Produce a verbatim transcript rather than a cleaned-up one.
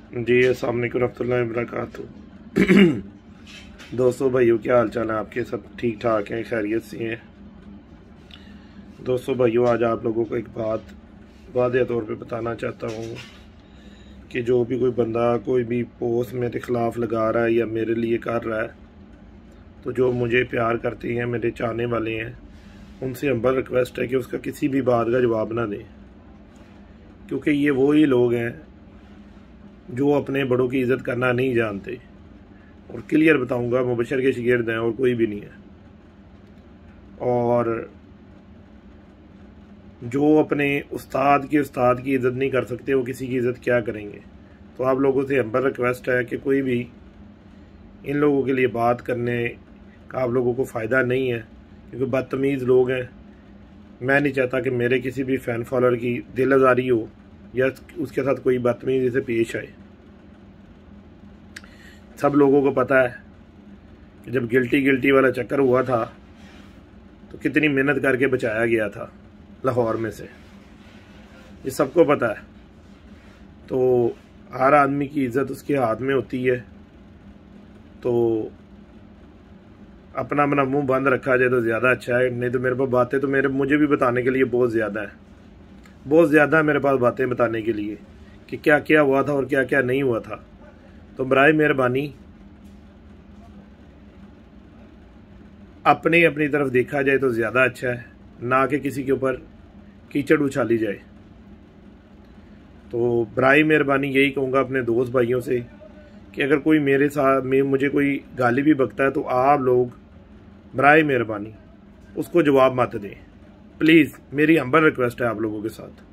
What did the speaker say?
जी अस्सलाम वालेकुम रहमतुल्लाहि व बरकातुहू। दोस्तों भाइयों, क्या हाल चाल है आपके? सब ठीक ठाक हैं, खैरियत से हैं? दोस्तों भाइयों, आज आप लोगों को एक बात वादे तौर पे बताना चाहता हूँ कि जो भी कोई बंदा कोई भी पोस्ट मेरे ख़िलाफ़ लगा रहा है या मेरे लिए कर रहा है, तो जो मुझे प्यार करते हैं, मेरे चाहने वाले हैं, उनसे हम्बल रिक्वेस्ट है कि उसका किसी भी बात का जवाब ना दें, क्योंकि ये वो ही लोग हैं जो अपने बड़ों की इज़्ज़त करना नहीं जानते। और क्लियर बताऊंगा, मुबशर के शागिर्द हैं और कोई भी नहीं है। और जो अपने उस्ताद के उस्ताद की इज़्ज़त नहीं कर सकते, वो किसी की इज़्ज़त क्या करेंगे। तो आप लोगों से हम्बल रिक्वेस्ट है कि कोई भी इन लोगों के लिए बात करने का आप लोगों को फ़ायदा नहीं है, क्योंकि बदतमीज़ लोग हैं। मैं नहीं चाहता कि मेरे किसी भी फ़ैन फॉलोअर की दिल आज़ारी हो या उसके साथ कोई बदतमीज़ी से पेश आए। सब लोगों को पता है कि जब गिल्टी गिल्टी वाला चक्कर हुआ था तो कितनी मेहनत करके बचाया गया था लाहौर में से, ये सबको पता है। तो हर आदमी की इज़्ज़त उसके हाथ में होती है, तो अपना अपना मुंह बंद रखा जाए तो ज़्यादा अच्छा है। नहीं तो मेरे पास बातें तो मेरे मुझे भी बताने के लिए बहुत ज़्यादा है, बहुत ज़्यादा है मेरे पास बातें बताने के लिए कि क्या क्या हुआ था और क्या क्या नहीं हुआ था। तो बराए मेहरबानी अपने अपनी तरफ देखा जाए तो ज़्यादा अच्छा है, ना कि किसी के ऊपर कीचड़ उछाली जाए। तो बराए मेहरबानी यही कहूँगा अपने दोस्त भाइयों से कि अगर कोई मेरे साथ में मुझे कोई गाली भी बकता है तो आप लोग बराए मेहरबानी उसको जवाब मत दें। प्लीज़, मेरी हम्बल रिक्वेस्ट है आप लोगों के साथ।